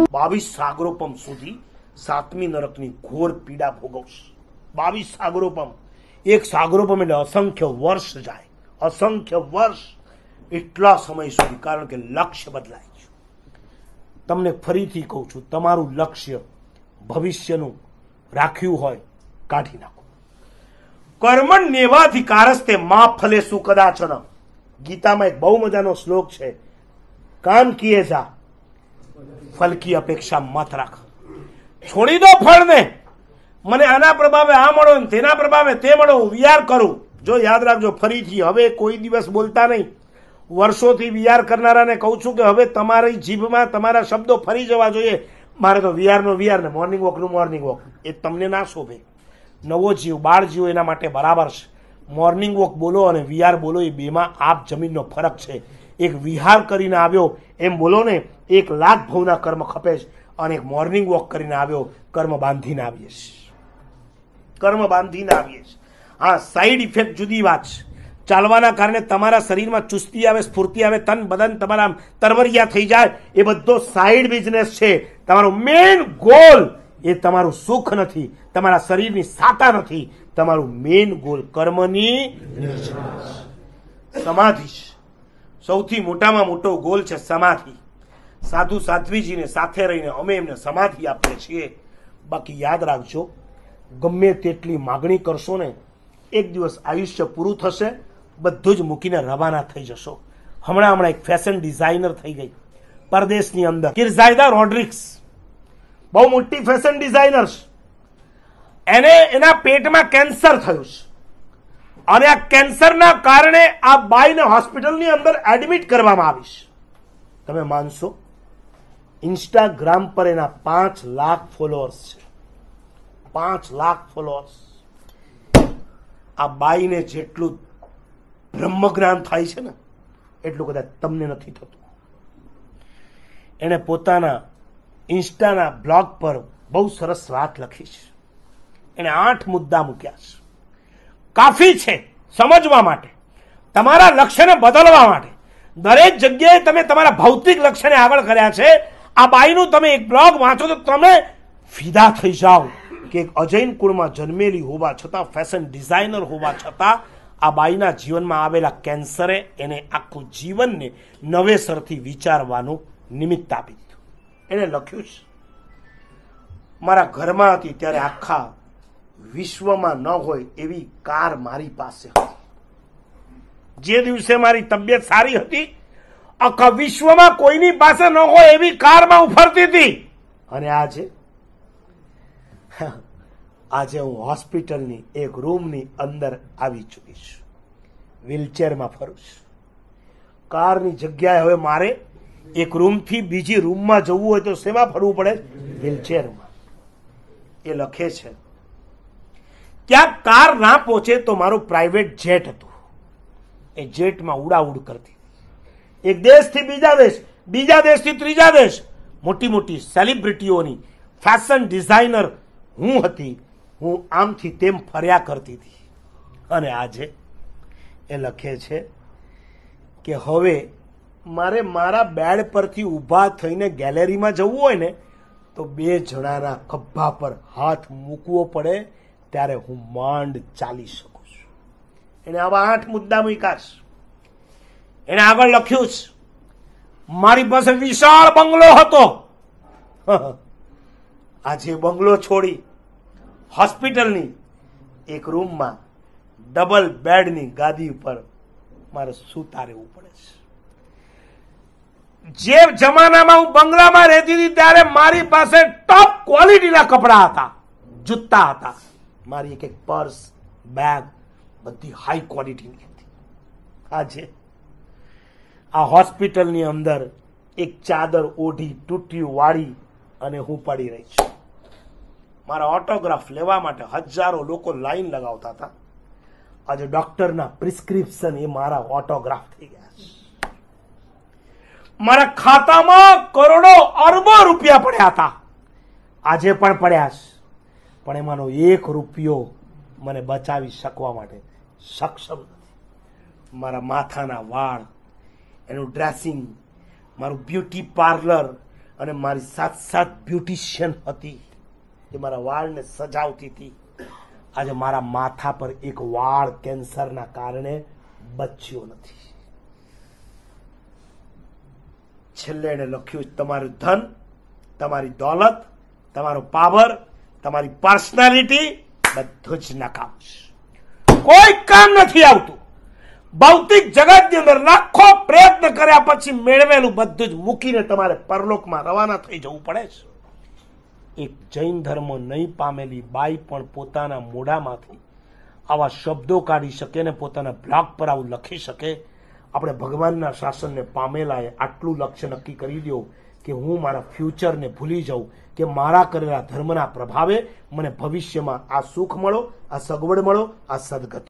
22 સાગરોપમ સુધી 7મી નરકની ઘોર પીડા ભોગવશે। 22 સાગરોપમ, એક સાગરોપમ એટલે અસંખ્ય વર્ષ જાય, અસંખ્ય વર્ષ, એટલા સમય સુધી, કારણ કે લક્ષ્ય બદલાય છે। તમને ફરીથી કહું છું, તમારું લક્ષ્ય ભવિષ્યનું રાખ્યું હોય, કાઢી નાખો। કર્મણ્યેવાધિકારસ્તે મા ફલેષુ કદાચન, ગીતામાં એક બહુ મજાનો શ્લોક છે, કામ કિએ જા ફલ કી અપેક્ષા મત રાખ। છોડી દો ફળને, મને આના પ્રભાવે આ મળો, તેના પ્રભાવે તે મળો, વિચાર કરું। જો યાદ રાખજો, ફરીથી હવે કોઈ દિવસ બોલતા નહીં। વર્ષોથી વિચાર કરનારાને કહું છું કે હવે તમારી જીભમાં તમારા શબ્દો ફરી જવા જોઈએ, મારે તો વિચારનો વિચાર ને મોર્નિંગ વોકનું મોર્નિંગ વોક, એ તમને ના શોભે। નવો જીવ, બાળ જીવ એના માટે બરાબર છે। મોર્નિંગ વોક બોલો અને વિહાર બોલો, એ બેમાં આપ જમીનનો ફરક છે। એક વિહાર કરીને આવ્યો એમ બોલો ને, 1 લાખ ભવના કર્મ ખપે છે, અને એક મોર્નિંગ વોક કરીને આવ્યો, કર્મ બાંધીને આવીએ છીએ, કર્મ બાંધીને આવીએ છીએ। હા, સાઈડ ઇફેક્ટ જુદી વાત છે। ચાલવાના કારણે તમારા શરીરમાં ચુસ્તી આવે, સ્ફૂર્તિ આવે, તન બદન તમારા તરવરિયા થઈ જાય, એ બધો સાઈડ બિઝનેસ છે। તમારો મેઇન ગોલ એ તમારું સુખ નથી, તમારા શરીરની સાતા નથી, તમારું મેઇન ગોલ કર્મની સમાધિ છે। સૌથી મોટામાં મોટો ગોલ છે સમાધિ। સાધુ સાધ્વીજીને સાથે રહીને અમે એમને સમાધિ આપીએ છીએ। બાકી યાદ રાખજો, ગમે તેટલી માગણી કરશો ને, એક દિવસ આયુષ્ય પૂરું થશે, બધું જ મૂકીને રવાના થઈ જશો। હમણાં એક ફેશન ડિઝાઇનર થઈ ગઈ પરદેશની અંદર, કિર્ઝાયદા રોડ્રિક્સ, બહુ મોટી ફેશન ડિઝાઇનર છે, એને એના પેટમાં કેન્સર થયું છે, અને આ કેન્સરના કારણે આ બાઈને હોસ્પિટલની અંદર એડમિટ કરવામાં આવી છે। તમે માનશો, ઇન્સ્ટાગ્રામ પર એના 5 લાખ ફોલોઅર્સ છે, 5 લાખ ફોલોઅર્સ। આ બાઈને જેટલું બ્રહ્મજ્ઞાન થાય છે ને, એટલું કદાચ તમને નથી થતું। એને પોતાના ઇન્સ્ટાના બ્લોગ પર બહુ સરસ વાત લખી છે। એને 8 મુદ્દા મૂક્યા છે, કાફી છે સમજવા માટે, તમારા લક્ષ્યને બદલવા માટે। દરેક જગ્યાએ તમે તમારા ભૌતિક લક્ષ્યને આગળ કર્યા છે। આ બાઈનું તમે એક બ્લોગ વાંચો તો તમે ફિદા થઈ જાઓ કે એક અજૈન કુળમાં જન્મેલી હોવા છતાં, ફેશન ડિઝાઇનર હોવા છતાં, આ બાઈના જીવનમાં આવેલા કેન્સરે એને આખું જીવનને નવેસરથી વિચારવાનું નિમિત્ત આપી દીધું। એને લખ્યું છે, મારા ઘરમાં હતી ત્યારે આખા વિશ્વમાં ન હોય એવી કાર મારી પાસે હતી। જે દિવસે મારી તબિયત સારી હતી, આખા વિશ્વમાં કોઈની પાસે ન હોય એવી કારમાં હું ફરતી હતી, અને આજે હું હોસ્પિટલની એક રૂમની અંદર આવી ચૂકી છું, વ્હીલચેરમાં ફરું છું। કારની જગ્યાએ હવે મારે એક રૂમથી બીજી રૂમમાં જવું હોય તો શેમાં ફરવું પડે? વ્હીલચેરમાં। એ લખે છે, ક્યાંક કાર ના પહોંચે તો મારું પ્રાઇવેટ જેટ હતું, એ જેટમાં ઉડાઉડ કરતી, એક દેશથી બીજા દેશ, બીજા દેશથી ત્રીજા દેશ, મોટી મોટી સેલિબ્રિટીઓની ફેશન ડિઝાઇનર હું હતી, હું આમથી તેમ ફર્યા કરતી હતી। અને આજે એ લખે છે કે હવે મારે મારા બેડ પરથી ઊભા થઈને ગેલેરીમાં જવું હોય ને, તો 2 જણાના ખભા પર હાથ મૂકવો પડે, ત્યારે હું માંડ ચાલી શકું છું। એને આવા 8 મુદ્દા મૂક્યા છે। એને આગળ લખ્યું છે, મારી પાસે વિશાળ બંગલો હતો, આજે બંગલો છોડી હોસ્પિટલની એક રૂમમાં ડબલ બેડની ગાદી ઉપર મારે સૂતા રહેવું પડે છે। જે જમાનામાં હું બંગલામાં રહેતી હતી ત્યારે મારી પાસે ટોપ ક્વોલિટીના કપડા હતા, જૂતા હતા, મારી એક પર્સ, બેગ બધી હાઈ ક્વોલિટીની હતી। આજે આ હોસ્પિટલની અંદર એક ચાદર ઓઢી તૂટ્યું વાળી અને હું પડી રહી છું। મારા ઓટોગ્રાફ લેવા માટે હજારો લોકો લાઈન લગાવતા હતા, આજે ડોક્ટરના પ્રિસ્ક્રિપ્શન એ મારા ઓટોગ્રાફ થઈ ગયા છે। મારા ખાતામાં કરોડો અરબો રૂપિયા પડ્યા હતા, આજે પણ પડ્યા છે, પણ એમાંનો 1 રૂપિયો મને બચાવી શકવા માટે સક્ષમ નથી। મારા માથાના વાળ, એનું ડ્રેસિંગ, મારું બ્યુટી પાર્લર અને મારી સાથ બ્યુટિશિયન હતી, એ મારા વાળને સજાવતી હતી. આજે મારા માથા પર એક વાળ કેન્સરના કારણે બચ્યો નથી. છેલ્લે એને લખ્યું, તમારું ધન, તમારી દોલત, તમારો પાવર, તમારી પર્સનાલિટી બધું જ નકામ છે, કોઈ કામ નથી આવતું. ભૌતિક જગતની અંદર લાખો પ્રયત્ન કર્યા પછી મેળવેલું બધું જ મૂકીને તમારે પરલોકમાં રવાના થઈ જવું પડે છે. એક જૈન ધર્મ નહીં પામેલી બાઈ પણ પોતાના મોઢામાંથી આવા શબ્દો કાઢી શકે ને પોતાના બ્લોગ પર આવું લખી શકે. આપણે ભગવાનના શાસનને પામેલાએ આટલું લક્ષ્ય નક્કી કરી દો કે હું મારા ફ્યુચરને ભૂલી જાઉં, કે મારા કરેલા ધર્મના પ્રભાવે મને ભવિષ્યમાં આ સુખ મળો, આ સગવડ મળો, આ સદગતિ